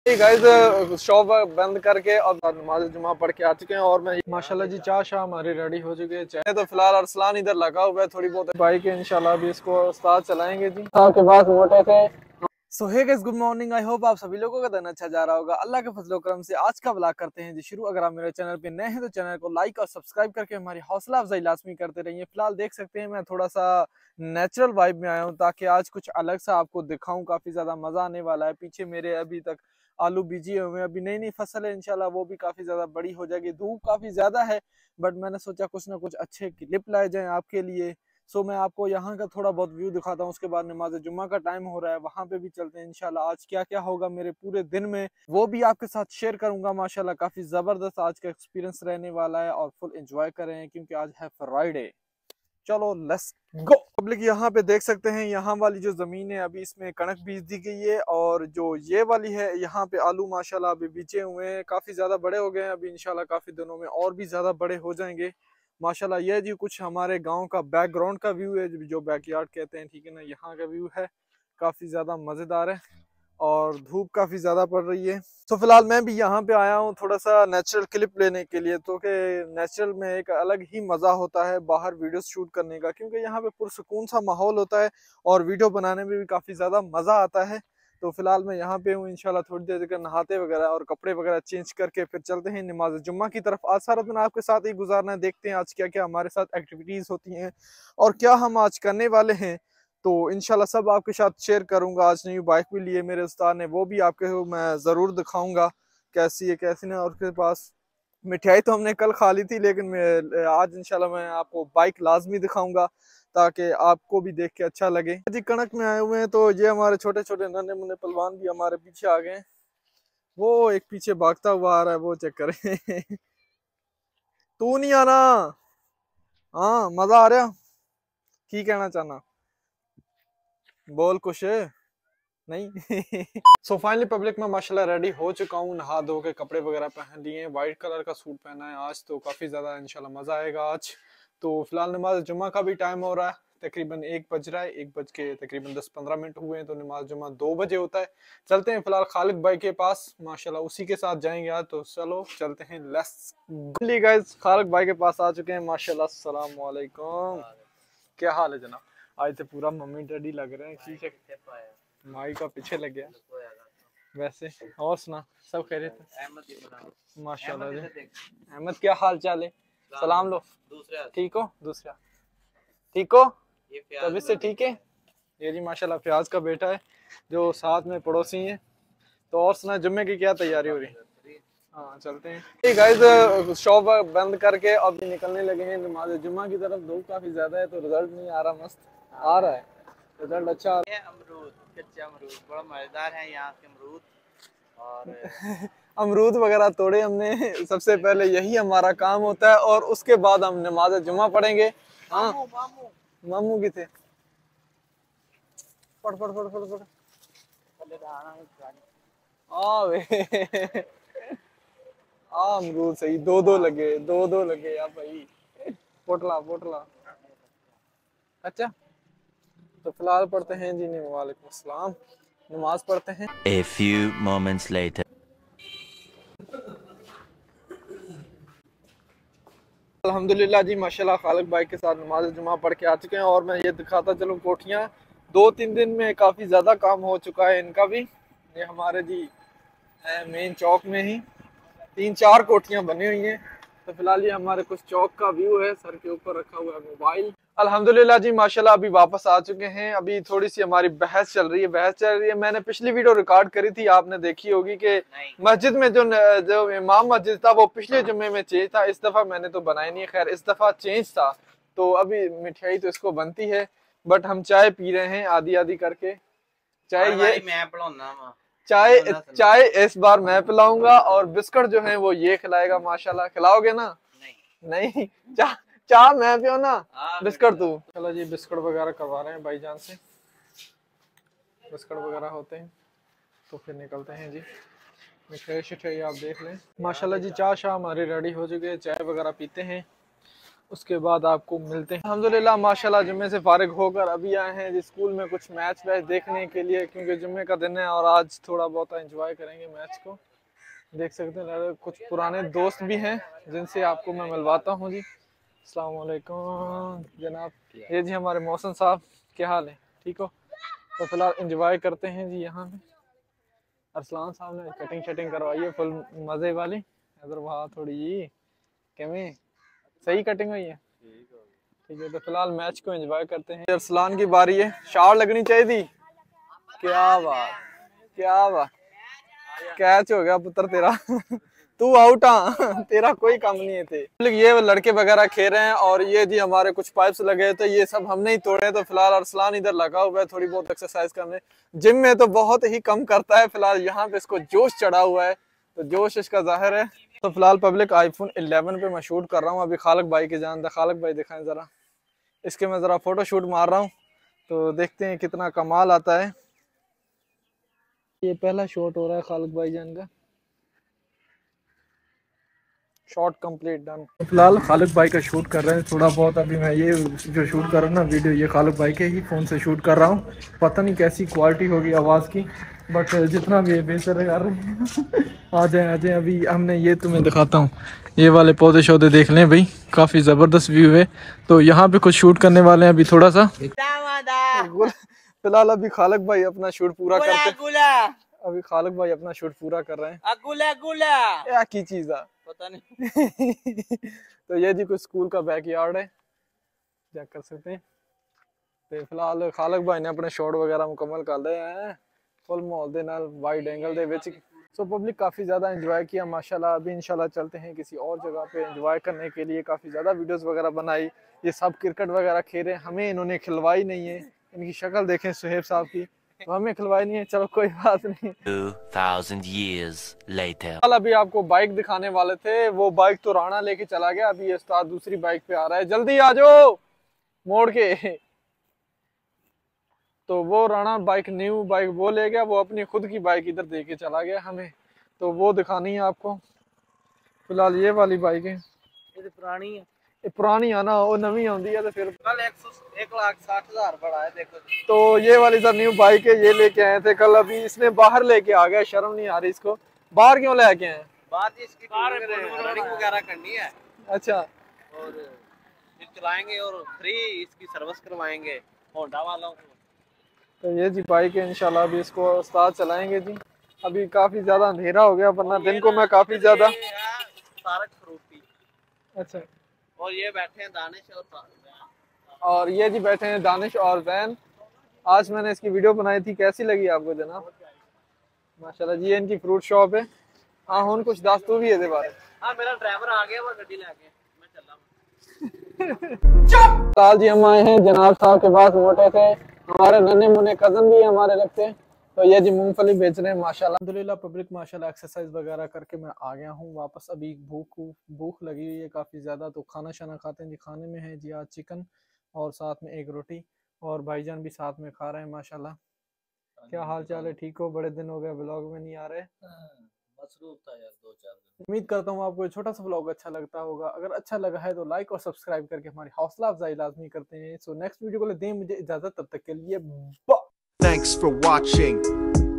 Guys shop बंद करके और नमाज जुमा पढ़ के आ चुके हैं और मैं माशाल्लाह जी चाय शाह हमारी रेडी हो चुके हैं। चाय तो फिलहाल अरसलान इधर लगा हुआ है, थोड़ी बहुत बाइक है, इंशाल्लाह भी इसको उस्ताद चलाएंगे जी के पास मोटे थे। So hey guys, good morning. I hope आप सभी लोगों का दिन अच्छा जा रहा होगा। अल्लाह के फजल करम से आज का व्लॉग करते हैं जी शुरू। अगर आप मेरे चैनल पे नए हैं तो चैनल को लाइक और सब्सक्राइब करके हमारी हौसला अफजाई लाजमी करते रहिए। फिलहाल देख सकते हैं मैं थोड़ा सा नेचुरल वाइब में आया हूँ ताकि आज कुछ अलग सा आपको दिखाऊं। काफी ज्यादा मजा आने वाला है। पीछे मेरे अभी तक आलू बीजे हुए हैं, अभी नई नई फसल है, इंशाल्लाह वो भी काफी ज्यादा बड़ी हो जाएगी। धूप काफी ज्यादा है बट मैंने सोचा कुछ ना कुछ अच्छे क्लिप लाए जाएं आपके लिए। सो मैं आपको यहाँ का थोड़ा बहुत व्यू दिखाता हूँ, उसके बाद नमाज जुम्मा का टाइम हो रहा है, वहां पे भी चलते हैं इंशाल्लाह। आज क्या क्या होगा मेरे पूरे दिन में वो भी आपके साथ शेयर करूंगा। माशाल्लाह काफी जबरदस्त आज का एक्सपीरियंस रहने वाला है और फुल एंजॉय कर रहे हैं क्योंकि आज है फ्राइडे। चलो लेट्स गो। पब्लिक यहाँ पे देख सकते हैं, यहाँ वाली जो जमीन है अभी इसमें कणक बीज दी गई है और जो ये वाली है यहाँ पे आलू माशाल्लाह अभी बीजे हुए हैं, काफी ज्यादा बड़े हो गए हैं। अभी इंशाल्लाह काफी दिनों में और भी ज्यादा बड़े हो जाएंगे माशाल्लाह। ये जी कुछ हमारे गांव का बैकग्राउंड का व्यू है, जो बैकयार्ड कहते हैं, ठीक है ना, यहाँ का व्यू है। काफी ज्यादा मजेदार है और धूप काफी ज्यादा पड़ रही है। तो फिलहाल मैं भी यहाँ पे आया हूँ थोड़ा सा नेचुरल क्लिप लेने के लिए, तो कि नेचुरल में एक अलग ही मजा होता है बाहर वीडियो शूट करने का, क्योंकि यहाँ पे पुरसुकून सा माहौल होता है और वीडियो बनाने में भी काफी ज्यादा मजा आता है। तो फिलहाल मैं यहाँ पे हूँ, इंशाल्लाह थोड़ी देर तक नहाते वगैरह और कपड़े वगैरह चेंज करके फिर चलते हैं नमाज जुम्मा की तरफ। आज सारा दिन आपके साथ ही गुजारना है, देखते हैं आज क्या क्या हमारे साथ एक्टिविटीज होती हैं और क्या हम आज करने वाले हैं। तो इंशाल्लाह सब आपके साथ शेयर करूंगा। आज नई बाइक भी लिए मेरे उस्ताद ने, वो भी आपके मैं ज़रूर दिखाऊंगा कैसी है कैसी नहीं। और उसके पास मिठाई तो हमने कल खा ली थी, लेकिन मैं आज इंशाल्लाह मैं आपको बाइक लाजमी दिखाऊंगा ताकि आपको भी देख के अच्छा लगे जी। कणक में आए हुए हैं तो ये हमारे छोटे छोटे नन्हे मुन्ने पहलवान भी हमारे पीछे आ गए हैं। वो एक पीछे भागता हुआ आ रहा है, वो चेक करें। तू नहीं आना। हाँ मजा आ रहा। की कहना चाहना, बोल कुछ नहीं। सो फाइनली पब्लिक में माशाल्लाह रेडी हो चुका हूँ, नहा धो के कपड़े वगैरह पहन लिए हैं, व्हाइट कलर का सूट पहना है आज, तो काफी ज्यादा इंशाल्लाह मजा आएगा आज। तो फिलहाल नमाज जुम्मा का भी टाइम हो रहा है, तकरीबन 1 बज रहा है, 1 बज के तकरीबन 10-15 मिनट हुए हैं, तो नमाज जुम्मा 2 बजे होता है। चलते हैं फिलहाल खालिद भाई के पास, माशाल्लाह उसी के साथ जाएंगे आज, तो चलो चलते हैं। लेट्स गो गाइस, खालिद भाई के पास आ चुके हैं माशाल्लाह। अस्सलाम वालेकुम, क्या हाल है जनाब? आज तो पूरा मम्मी डैडी लग रहे हैं, ठीक है, माई का पीछे लग गया वैसे। और सुना, सब कह रहे थे माशाल्लाह जी। अहमद क्या हाल चाल है? सलाम लो। ठीक हो? दूसरा ठीक हो? तबीयत से ठीक है? ये जी माशाल्लाह प्याज का बेटा है जो साथ में पड़ोसी हैं। तो और सुना, जुम्मे की क्या तैयारी हो रही है? हाँ चलते हैं गाइस, शॉप बंद करके अभी निकलने लगे हैं नमाज जुम्मा की तरफ। धूप काफी ज्यादा है तो रिजल्ट नहीं आ रहा, मस्त आ रहा है रिजल्ट, अच्छा। अमरूद, कच्चे अमरूद बड़ा मजेदार है यहाँ के अमरूद। और अमरूद वगैरह तोड़े हमने, सबसे पहले यही हमारा काम होता है और उसके बाद हम नमाज जुम्मा पढ़ेंगे। हाँ मामू मामू मामू की थे, पढ़ पढ़ पढ़ पढ़ पढ़। आ वे आ अमरूद सही, दो दो लगे, दो दो लगे यार भाई। पोटला पोटला। अच्छा तो फिलहाल पढ़ते हैं जी, वालेकुम अस्सलाम, नमाज पढ़ते हैं। A few moments later. अल्हम्दुलिल्लाह जी माशाल्लाह, खालिद भाई के साथ नमाज जुमा पढ़ के आ चुके हैं और मैं ये दिखाता चलूँ कोठियाँ। 2-3 दिन में काफ़ी ज़्यादा काम हो चुका है इनका भी। ये हमारे जी मेन चौक में ही 3-4 कोठियाँ बनी हुई हैं। तो फिलहाल ये हमारे कुछ चौक का व्यू है, सर के ऊपर रखा हुआ है मोबाइल। अल्हम्दुलिल्लाह जी माशाल्लाह अभी वापस आ चुके हैं। अभी थोड़ी सी हमारी बहस चल रही है, मैंने पिछली वीडियो रिकॉर्ड करी थी, आपने देखी होगी कि मस्जिद में जो इमाम मस्जिद था वो पिछले जुम्मे में चेंज था, इस दफा मैंने तो बनाया नहीं, खैर इस दफा चेंज था। तो अभी मिठाई तो इसको बनती है बट हम चाय पी रहे हैं आधी आधी करके। चाय ये मैं पढ़ाऊंगा चाय चाय इस बार मैं पिलाऊंगा और बिस्कुट जो है वो ये खिलाएगा माशाल्लाह। खिलाओगे ना? नहीं चाय चाय मैं पियो ना, बिस्कुट तू। चलो जी बिस्कुट वगैरह करवा रहे हैं भाईजान से, बिस्कुट वगैरह होते हैं तो फिर निकलते हैं जी। मिठाई शिठाई आप देख लें। माशाल्लाह जी चाय शाह हमारी रेडी हो चुकी है, चाय वगैरह पीते हैं उसके बाद आपको मिलते हैं। अल्हम्दुलिल्लाह माशाल्लाह जुम्मे से फारिग होकर अभी आए हैं जी स्कूल में कुछ मैच वैच देखने के लिए, क्योंकि जुम्मे का दिन है और आज थोड़ा बहुत एंजॉय करेंगे मैच को। देख सकते हैं कुछ पुराने दोस्त भी हैं जिनसे आपको मैं मिलवाता हूँ जी। अस्सलाम वालेकुम जनाब, ये जी हमारे मौसम साहब, क्या हाल है, ठीक हो? तो फिलहाल एंजॉय करते हैं जी। यहाँ पे अरसलान साहब ने कटिंग शटिंग करवाई है फुल मज़े वाली। इधर वहाँ थोड़ी जी कमी सही कटिंग हुई है, ठीक है। तो फिलहाल मैच को एंजॉय करते हैं। अरसलान की बारी है, शार लगनी चाहिए थी। क्या बात, क्या बात, कैच हो गया पुत्र तेरा तू आउट आ तेरा कोई काम नहीं है थे। ये लड़के वगैरह खेल रहे हैं और ये जी हमारे कुछ पाइप्स लगे थे, ये सब हमने ही तोड़े। तो फिलहाल अरसलान इधर लगा हुआ है थोड़ी बहुत एक्सरसाइज करने। जिम में तो बहुत ही कम करता है, फिलहाल यहाँ पे इसको जोश चढ़ा हुआ है, तो जोश इसका जाहिर है। तो फिलहाल पब्लिक आईफोन 11 पे मैं शूट कर रहा हूँ। अभी खालिक भाई के जान, खालिक भाई दिखाएं जरा, इसके मैं जरा फोटो शूट मार रहा हूँ, तो देखते हैं कितना कमाल आता है। ये पहला शॉट हो रहा है खालिक भाई जान का, शॉट कंप्लीट डन। फिलहाल खालिक भाई का शूट कर रहे हैं थोड़ा बहुत। अभी मैं ये जो शूट कर रहा हूँ ना वीडियो, ये खालिक भाई के ही फ़ोन से शूट कर रहा हूँ। पता नहीं कैसी क्वालिटी होगी आवाज़ की, बट जितना भी है बेहतर कर रहे हैं आ जाए अभी हमने ये तुम्हें दिखाता हूँ। ये वाले पौधे शौधे देख लें भाई, काफ़ी ज़बरदस्त व्यू है। तो यहाँ पे कुछ शूट करने वाले हैं अभी थोड़ा सा। फिलहाल अभी खालिक भाई अपना शूट पूरा करते, अभी खालिक भाई अपना शूट पूरा कर रहे हैं। क्या की चीज़ है पता नहीं तो ये जी कुछ स्कूल का बैकयार्ड है, चेक कर सकते हैं। तो फिलहाल खालिक भाई ने अपने शॉट वगैरह मुकम्मल कर लए हैं फुल माहौल दे नाल वाइड एंगल दे विच। सो पब्लिक काफ़ी ज़्यादा एंजॉय किया माशाल्लाह। अभी इंशाल्लाह चलते हैं किसी और जगह पे एंजॉय करने के लिए। काफ़ी ज़्यादा वीडियोस वगैरह बनाई, ये सब क्रिकेट वगैरह खेले, हमें इन्होंने खिलवाई नहीं है। इनकी शक्ल देखें सुहेब साहब की, तो हमें खिलवाई नहीं है। चलो कोई बात नहीं। 2000 years later. अभी आपको बाइक दिखाने वाले थे, वो बाइक तो राणा लेके चला गया। अभी ये उस्ताद दूसरी बाइक पे आ रहा है, जल्दी आ जाओ मोड़ के। तो वो राणा बाइक न्यू बाइक वो ले गया, वो अपनी खुद की बाइक इधर दे के चला गया हमें, तो वो दिखानी है आपको। फिलहाल ये वाली बाइक है, ये पुरानी है, ये पुरानी आना वो नवी आती है। तो फिर कल 1,60,000 बड़ा है देखो। तो ये वाली सर न्यू बाइक है, ये लेके आए थे कल। अभी इसने बाहर लेके आ गया, शर्म नहीं आ रही इसको। बाहर क्यों लेके आए? बात इसकी रनिंग वगैरह करनी है, अच्छा, और फिर चलाएंगे और फ्री इसकी सर्विस करवाएंगे होंडा वालों को। तो ये जी बाइक है, इंशाल्लाह अभी इसको उस्ताद चलाएंगे जी। अभी काफी ज्यादा अंधेरा हो गया, वरना दिन को मैं काफी ज्यादा। तारक फ्रूटी। अच्छा, और ये बैठे हैं दानिश और ये जी बैठे हैं दानिश और वैन। आज मैंने इसकी वीडियो बनाई थी, कैसी लगी आपको जनाब? माशाल्लाह जी, ये इनकी फ्रूट शॉप है। हाँ हुन कुछ दस तू भी है बारे। हाँ मेरा ड्राइवर आ गया, वो गड्डी लेके मैं चला। साल जी हम आए हैं जनाब साहब के पास, मोटे से हमारे नन्हे मुन्ने कजन भी हमारे लगते हैं। तो ये जी मूंगफली बेच रहे हैं माशाल्लाह। अल्हम्दुलिल्लाह पब्लिक माशाल्लाह एक्सरसाइज वगैरह करके मैं आ गया हूँ वापस। अभी भूख लगी हुई है काफ़ी ज़्यादा, तो खाना शाना खाते हैं जी। खाने में है जी आज चिकन और साथ में एक रोटी, और भाईजान भी साथ में खा रहे हैं माशाल्लाह। क्या हाल चाल है, ठीक हो? बड़े दिन हो गए ब्लॉग में नहीं आ रहे, मसरूफ था यार 2-4 दिन। उम्मीद करता हूँ आपको छोटा सा व्लॉग अच्छा लगता होगा। अगर अच्छा लगा है तो लाइक और सब्सक्राइब करके हमारी हौसला अफजाई लाजमी करते हैं। सो नेक्स्ट वीडियो को ले दें मुझे इजाजत, तब तक के लिए Thanks for watching.